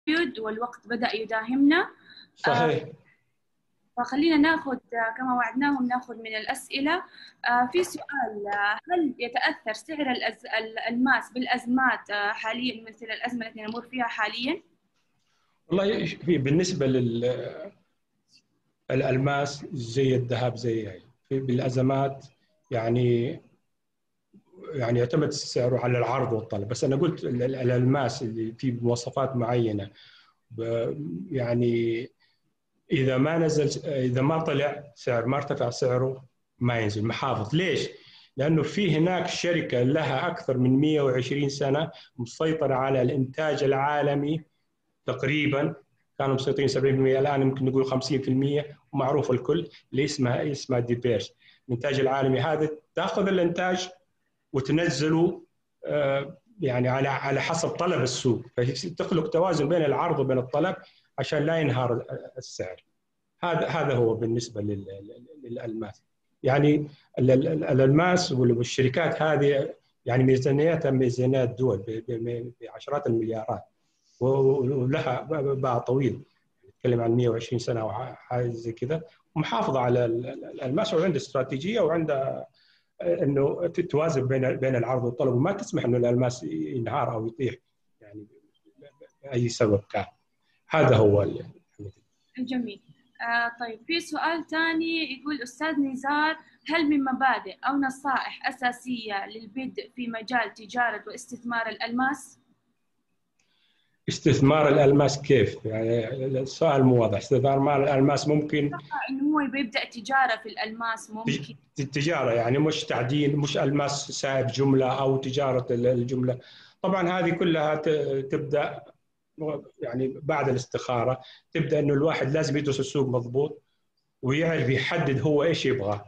والوقت بدأ يداهمنا. صحيح. فخلينا ناخذ كما وعدناهم ناخذ من الأسئلة. في سؤال، هل يتأثر سعر الألماس بالأزمات حاليا مثل الأزمة التي نمر فيها حاليا؟ والله بالنسبة للألماس زي الذهب زي بالأزمات يعني يعتمد سعره على العرض والطلب. بس أنا قلت الألماس اللي في مواصفات معينة يعني إذا ما نزل، إذا ما طلع سعر، ما ارتفع سعره، ما ينزل محافظ. ليش؟ لأنه في هناك شركة لها أكثر من 120 سنة مسيطرة على الإنتاج العالمي تقريبا، كانوا مسيطرين 70%، الآن يمكن نقول 50%، ومعروف الكل، اللي اسمها دي بيرس. الإنتاج العالمي هذا تأخذ الإنتاج وتنزله يعني على حسب طلب السوق، فتخلق توازن بين العرض وبين الطلب عشان لا ينهار السعر. هذا هو بالنسبة للألماس. يعني الألماس والشركات هذه يعني ميزانياتها ميزانيات دول بعشرات المليارات، ولها باع طويل، نتكلم عن 120 سنة أو حاجة زي كذا، ومحافظة على الألماس، وعندها استراتيجية وعندها انه توازن بين العرض والطلب، وما تسمح انه الالماس ينهار او يطيح يعني باي سبب كان. هذا هو جميل. طيب في سؤال ثاني يقول أستاذ نزار، هل من مبادئ أو نصائح أساسية للبدء في مجال تجارة واستثمار الألماس؟ استثمار الألماس كيف؟ يعني السؤال مو واضح. استثمار الألماس ممكن إنه هو يبدأ تجارة في الألماس، ممكن التجارة يعني مش تعدين، مش ألماس سائب جملة أو تجارة الجملة. طبعا هذه كلها تبدأ يعني بعد الاستخارة، تبدأ إنه الواحد لازم يدرس السوق مضبوط ويعرف يحدد هو إيش يبغى،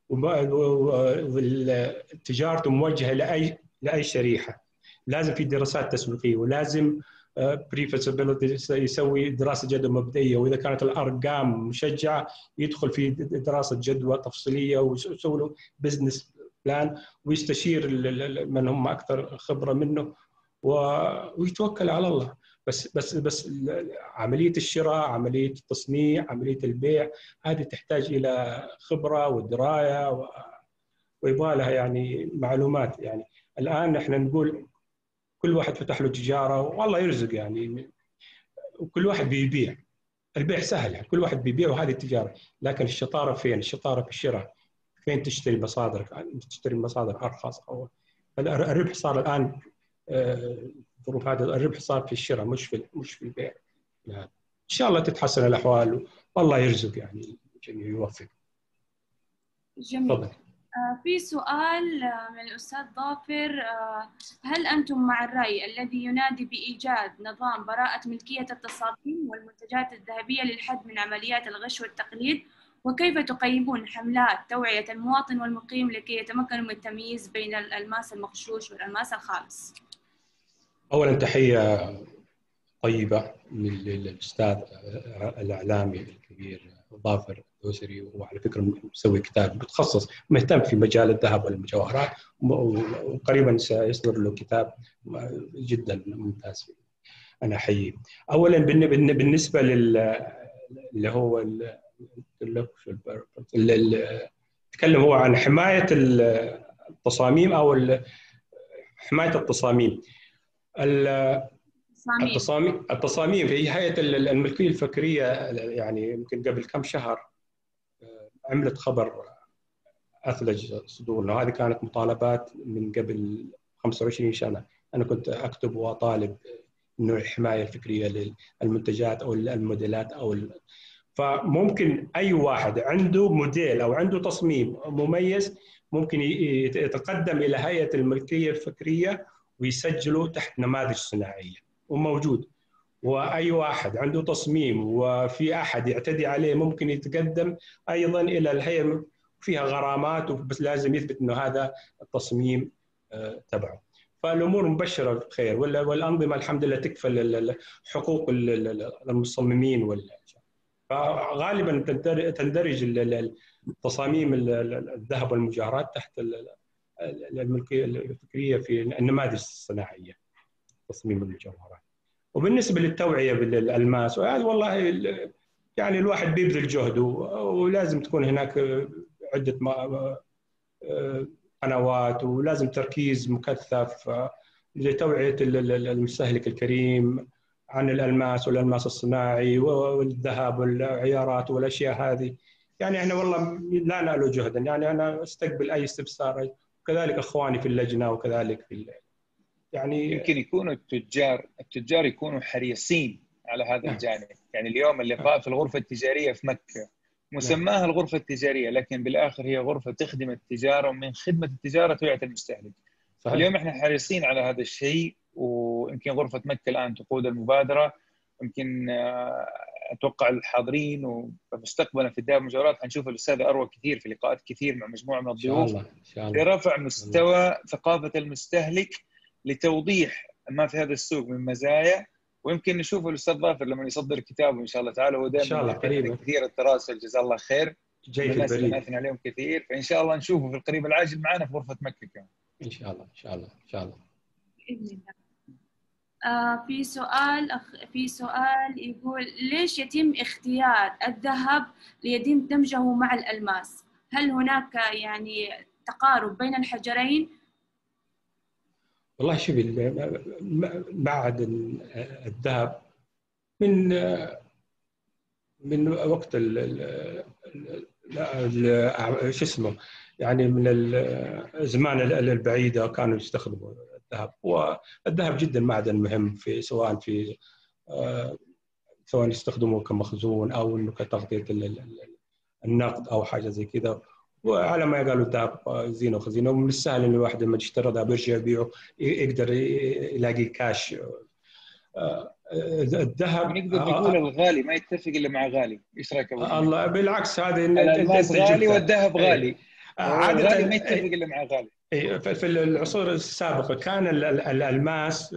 وتجارته موجهة لأي شريحة. لازم في دراسات تسويقية، ولازم بريفيسابيلتي، يسوي دراسة جدوى مبدئية، وإذا كانت الأرقام مشجعة يدخل في دراسة جدوى تفصيلية ويسوي له بزنس بلان، ويستشير من هم أكثر خبرة منه ويتوكل على الله. بس عملية الشراء، عملية التصنيع، عملية البيع، هذه تحتاج إلى خبرة ودراية ويبغى لها يعني معلومات. يعني الآن احنا نقول كل واحد فتح له تجارة والله يرزق يعني، وكل واحد بيبيع. البيع سهل يعني، كل واحد بيبيع وهذه التجارة، لكن الشطارة فين؟ الشطارة في الشراء. فين تشتري مصادرك؟ تشتري مصادر أرخص. أو الربح صار الآن ظروف هذا، الربح صار في الشراء مش في البيع. يعني إن شاء الله تتحسن الأحوال والله يرزق يعني، يوفق. جميل. تفضل. في سؤال من الأستاذ ظافر، هل أنتم مع الرأي الذي ينادي بإيجاد نظام براءة ملكية التصاميم والمنتجات الذهبية للحد من عمليات الغش والتقليد؟ وكيف تقيمون حملات توعية المواطن والمقيم لكي يتمكنوا من التمييز بين الألماس المغشوش والألماس الخالص؟ أولا تحية طيبة للأستاذ الإعلامي الكبير ظافر الدوسري، وعلى فكرة مسوي كتاب متخصص مهتم في مجال الذهب والمجوهرات، وقريبا سيصدر له كتاب جدا ممتاز. أنا أحييه. أولا بالنسبة اللي هو تكلم هو عن حماية التصاميم أو حماية التصاميم. التصاميم في هيئة الملكية الفكرية يعني يمكن قبل كم شهر عملت خبر أثلج صدورنا، وهذه كانت مطالبات من قبل 25 سنة. أنا كنت أكتب وأطالب إنه الحماية الفكرية للمنتجات أو الموديلات فممكن أي واحد عنده موديل أو عنده تصميم مميز ممكن يتقدم إلى هيئة الملكية الفكرية ويسجله تحت نماذج صناعية، وموجود. واي واحد عنده تصميم وفي احد يعتدي عليه ممكن يتقدم ايضا الى الهيئه، فيها غرامات، بس لازم يثبت انه هذا التصميم تبعه. فالامور مبشره بخير، والانظمه الحمد لله تكفل حقوق المصممين فغالبا تندرج تصاميم الذهب والمجوهرات تحت الملكيه الفكريه في النماذج الصناعيه، تصميم المجوهرات. وبالنسبه للتوعيه بالالماس وهذا والله يعني الواحد بيبذل جهد ولازم تكون هناك عده قنوات، ولازم تركيز مكثف لتوعيه المستهلك الكريم عن الالماس والالماس الصناعي والذهب والعيارات والاشياء هذه. يعني احنا والله لا نألو جهدا، يعني انا استقبل اي استفسار، وكذلك اخواني في اللجنه وكذلك في يعني. يمكن يكونوا التجار يكونوا حريصين على هذا الجانب. يعني اليوم اللقاء في الغرفة التجارية في مكة مسماها الغرفة التجارية، لكن بالآخر هي غرفة تخدم التجارة، ومن خدمة التجارة توعية المستهلك. صحيح. اليوم احنا حريصين على هذا الشيء، ويمكن غرفة مكة الآن تقود المبادرة. يمكن أتوقع الحاضرين ومستقبلا في الدائرة المجاورات حنشوف الأستاذ أروى كثير في لقاءات كثير مع مجموعة من الضيوف إن شاء الله. لرفع مستوى ثقافة المستهلك، لتوضيح ما في هذا السوق من مزايا. ويمكن نشوف الاستاذ ظافر لما يصدر كتابه ان شاء الله تعالى، هو دائما يهتم كثير التراسل، جزاه الله خير، جاي في الناس اللي البريد ناثن عليهم كثير، فان شاء الله نشوفه في القريب العاجل معنا في غرفه مكه كمان. ان شاء الله ان شاء الله ان شاء الله باذن الله. في سؤال يقول ليش يتم اختيار الذهب ليتم دمجه مع الالماس؟ هل هناك يعني تقارب بين الحجرين؟ والله شوف، معدن الذهب من وقت شو اسمه، يعني من الزمان البعيده كانوا يستخدموا الذهب، والذهب جدا معدن مهم في سواء يستخدموه كمخزون او انه كتغطيه النقد او حاجه زي كذا. وعلى ما قالوا الذهب زينه وخزينه، ومن السهل ان الواحد لما يشتري ذهب يرجع يبيعه يقدر يلاقي كاش. الذهب نقدر نقول الغالي ما يتفق الا مع غالي. ايش رايك ابو الله؟ بالعكس، هذا الالماس غالي والذهب غالي. عادة الغالي ما يتفق الا مع غالي. في العصور السابقه كان الالماس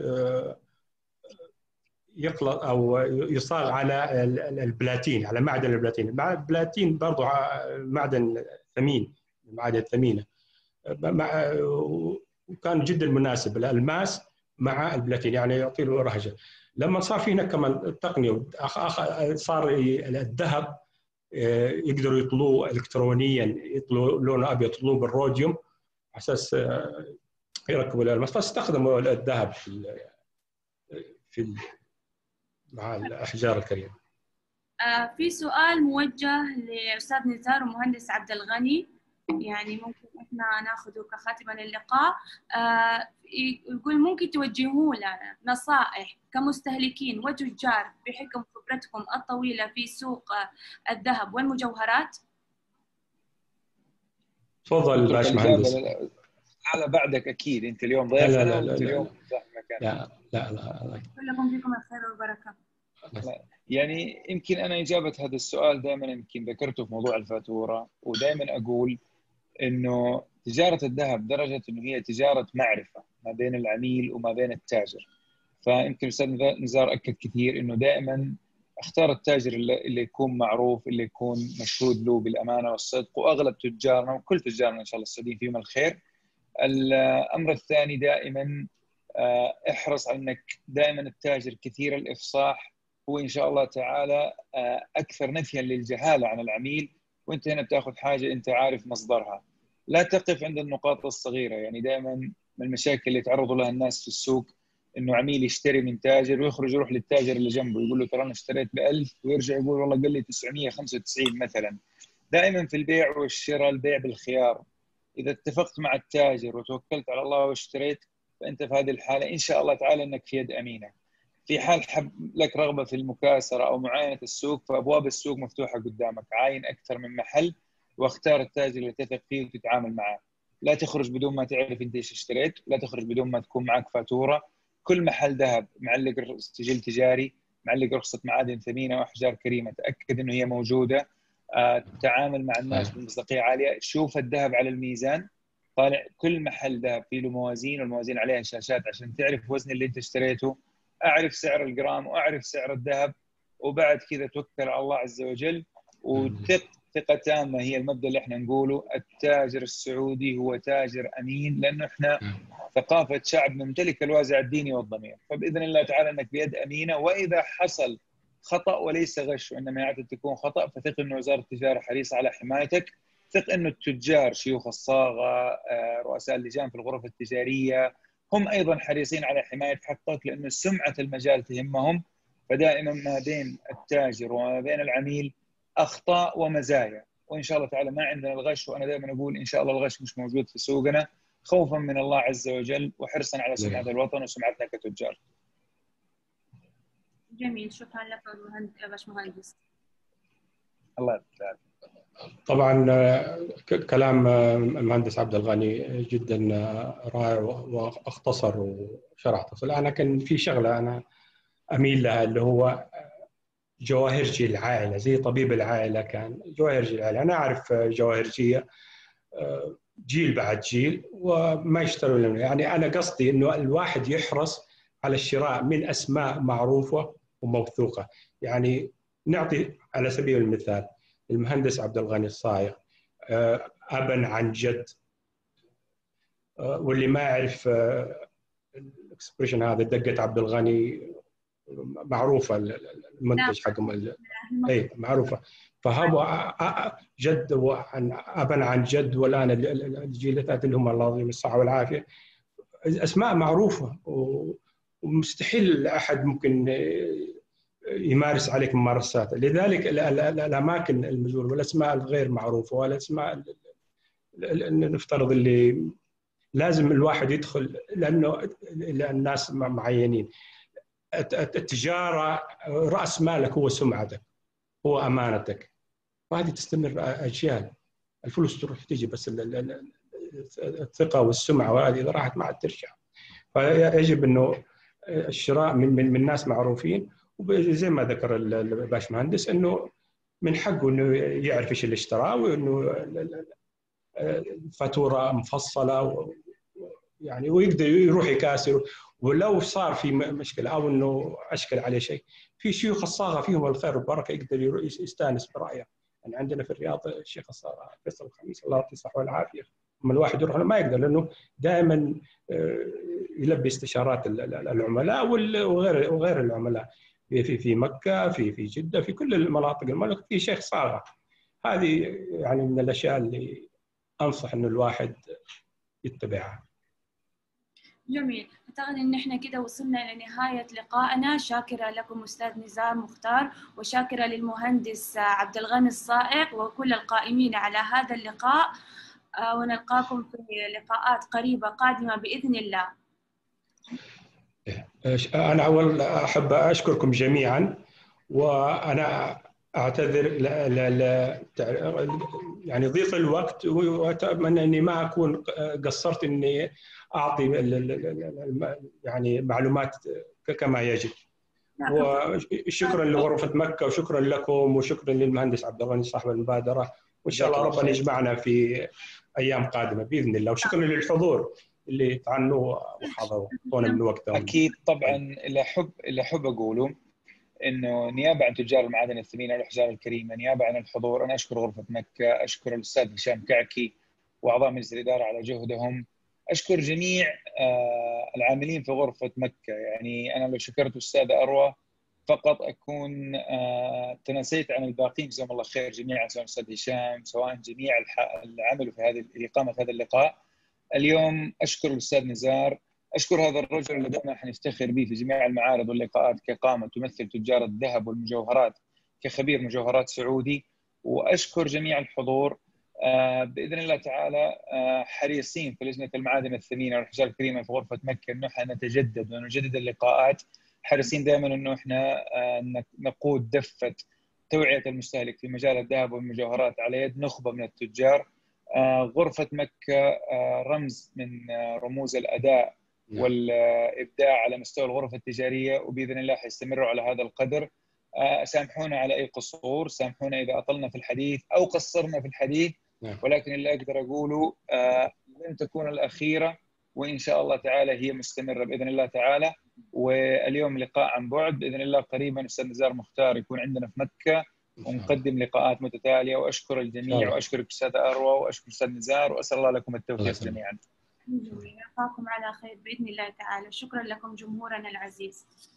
يخلط او يصاغ على البلاتين، على معدن البلاتين. البلاتين برضه معدن ثمين، معادن ثمينه، وكان جدا مناسب الالماس مع البلاتين، يعني يعطي له رهجه. لما صار في هناك كمان التقنيه، صار الذهب يقدروا يطلوه الكترونيا، يطلوا لونه ابيض، يطلوه بالروديوم على اساس يركبوا الالماس، فاستخدموا الذهب في مع الأحجار الكريمة. في سؤال موجه لأستاذ نزار ومهندس عبد الغني، يعني ممكن إحنا ناخذه كخاتمة للقاء. يقول ممكن توجهوا لنا نصائح كمستهلكين وتجار بحكم خبرتكم الطويلة في سوق الذهب والمجوهرات؟ تفضل باشمهندس. على بعدك أكيد، أنت اليوم ضيفنا وأنت اليوم صاحب مكان. لا كلكم فيكم الخير والبركة. يعني يمكن أنا إجابة هذا السؤال دائما يمكن ذكرته في موضوع الفاتورة، ودائما أقول إنه تجارة الذهب درجة إنه هي تجارة معرفة ما بين العميل وما بين التاجر. فيمكن الأستاذ نزار أكد كثير إنه دائما اختار التاجر اللي يكون معروف، اللي يكون مشهود له بالأمانة والصدق، وأغلب تجارنا وكل تجارنا إن شاء الله السعوديين فيهم الخير. الأمر الثاني دائما احرص على أنك دائما التاجر كثير الإفصاح، هو إن شاء الله تعالى أكثر نفيا للجهالة عن العميل، وأنت هنا بتاخذ حاجة أنت عارف مصدرها. لا تقف عند النقاط الصغيرة. يعني دائما من المشاكل اللي يتعرضوا لها الناس في السوق إنه عميل يشتري من تاجر ويخرج يروح للتاجر اللي جنبه يقول له ترى أنا اشتريت ب1000، ويرجع يقول والله قال لي 995 مثلا. دائما في البيع والشراء البيع بالخيار. إذا اتفقت مع التاجر وتوكلت على الله واشتريت، فأنت في هذه الحالة إن شاء الله تعالى أنك في يد أمينة. في حال حب لك رغبة في المكاسرة أو معاينة السوق، فأبواب السوق مفتوحة قدامك، عاين أكثر من محل واختار التاجر اللي تثق فيه وتتعامل معه. لا تخرج بدون ما تعرف أنت إيش اشتريت، لا تخرج بدون ما تكون معك فاتورة. كل محل ذهب معلق سجل تجاري، معلق رخصة معادن ثمينة وأحجار كريمة، تأكد إنه هي موجودة. تعامل مع الناس بمصداقية عالية. شوف الذهب على الميزان، طالع كل محل ذهب فيه له موازين، والموازين عليها شاشات عشان تعرف وزن اللي أنت اشتريته. أعرف سعر الجرام وأعرف سعر الذهب، وبعد كذا توكل على الله عز وجل وثق ثقة تامة هي المبدأ اللي احنا نقوله، التاجر السعودي هو تاجر أمين، لأنه احنا ثقافة شعب نمتلك الوازع الديني والضمير، فبإذن الله تعالى أنك بيد أمينة. وإذا حصل خطأ وليس غش وإنما يعتقد تكون خطأ، فثق أنه وزارة التجارة حريصة على حمايتك. ثق أنه التجار، شيوخ الصاغة، رؤساء اللجان في الغرف التجارية، هم أيضا حريصين على حماية حقك، لأنه سمعة المجال تهمهم. فدائما ما بين التاجر وما بين العميل أخطاء ومزايا، وإن شاء الله تعالى ما عندنا الغش. وأنا دائما أقول إن شاء الله الغش مش موجود في سوقنا، خوفا من الله عز وجل وحرصا على سمعة الوطن وسمعتنا كتجار. جميل، شكرا لك يا باشمهندس. الله يبارك. طبعا كلام المهندس عبد الغني جدا رائع واختصر وشرح تفصيل. انا كان في شغله انا اميل لها، اللي هو جواهرجي العائله، زي طبيب العائله كان جواهرجي العائله. انا اعرف جواهرجيه جيل بعد جيل وما يشترون. يعني انا قصدي انه الواحد يحرص على الشراء من اسماء معروفه وموثوقه. يعني نعطي على سبيل المثال المهندس عبد الغني الصايغ، ابا عن جد. واللي ما يعرف الاكسبريشن هذا، دقه عبد الغني، معروفه المنتج حقهم، اي معروفه. فهو جد ابا عن جد، والان الجيل الثالث اللي هم الله يعطيهم الصحه والعافيه، اسماء معروفه ومستحيل احد ممكن يمارس عليك ممارسات. لذلك الاماكن المجهوله والاسماء الغير معروفه والاسماء نفترض اللي لازم الواحد يدخل، لانه الناس معينين. التجاره راس مالك هو سمعتك، هو امانتك، وهذه تستمر اجيال. الفلوس تروح تيجي، بس الثقه والسمعه وهذه اذا راحت ما عاد ترجع. فيجب انه الشراء من ناس معروفين، وزي ما ذكر الباشمهندس انه من حقه انه يعرف ايش اللي اشتراه، وانه فاتوره مفصله يعني، ويقدر يروح يكاسر. ولو صار في مشكله او انه اشكل عليه شيء، في شيوخ الصاغه فيهم الخير والبركه يقدر يستانس برايه. يعني عندنا في الرياض الشيخ الصاغه فيصل الخميس الله يعطيه الصحه والعافيه، لما الواحد يروح ما يقدر، لانه دائما يلبي استشارات العملاء وغير العملاء في مكه، في جده، في كل المناطق المملكه في شيخ صاغه. هذه يعني من الاشياء اللي انصح انه الواحد يتبعها. جميل، أعتقد إن إحنا كده وصلنا لنهاية لقائنا. شاكرة لكم أستاذ نزار مختار، وشاكرة للمهندس عبد الغني الصائغ وكل القائمين على هذا اللقاء، ونلقاكم في لقاءات قريبة قادمة بإذن الله. أنا أول أحب أشكركم جميعا، وأنا أعتذر يعني ضيق الوقت، وأتمنى أني ما أكون قصرت أني أعطي يعني معلومات كما يجب. وشكرا لغرفة مكة، وشكرا لكم، وشكرا للمهندس عبد الغني صاحب المبادرة، وإن شاء الله ربنا يجمعنا في أيام قادمة بإذن الله. وشكرا للحضور اللي تعنوا وحضروا من وقتهم. أكيد طبعا. اللي أحب أقوله إنه نيابة عن تجار المعادن الثمينة والأحجار الكريمة، نيابة عن الحضور، أنا أشكر غرفة مكة، أشكر الأستاذ هشام كعكي وأعضاء مجلس الإدارة على جهدهم، أشكر جميع العاملين في غرفة مكة. يعني أنا لو شكرت أستاذ أروى فقط أكون تناسيت عن الباقين، جزاهم الله خير جميعا، سواء الأستاذ هشام، سواء جميع العمل في إقامة هذا اللقاء اليوم. أشكر الأستاذ نزار، أشكر هذا الرجل اللي دائما حنفتخر به في جميع المعارض واللقاءات كقامة تمثل تجار الذهب والمجوهرات كخبير مجوهرات سعودي. وأشكر جميع الحضور. بإذن الله تعالى حريصين في لجنة المعادن الثمينة والأحجار الكريمة في غرفة مكة أنه احنا نتجدد ونجدد اللقاءات. حريصين دائما أنه احنا نقود دفة توعية المستهلك في مجال الذهب والمجوهرات على يد نخبة من التجار. غرفة مكة رمز من رموز الأداء والإبداع على مستوى الغرف التجارية، وبإذن الله حيستمروا على هذا القدر. سامحونا على أي قصور، سامحونا إذا أطلنا في الحديث أو قصرنا في الحديث، ولكن اللي أقدر أقوله لن تكون الأخيرة، وإن شاء الله تعالى هي مستمرة بإذن الله تعالى. واليوم لقاء عن بعد، بإذن الله قريبا أستاذ نزار مختار يكون عندنا في مكة، ونقدم لقاءات متتاليه، واشكر الجميع واشكرك استاذ اروى واشكر استاذ نزار، واسال الله لكم التوفيق جميعا. نلقاكم على خير بإذن الله تعالى. شكرا لكم جمهورنا العزيز.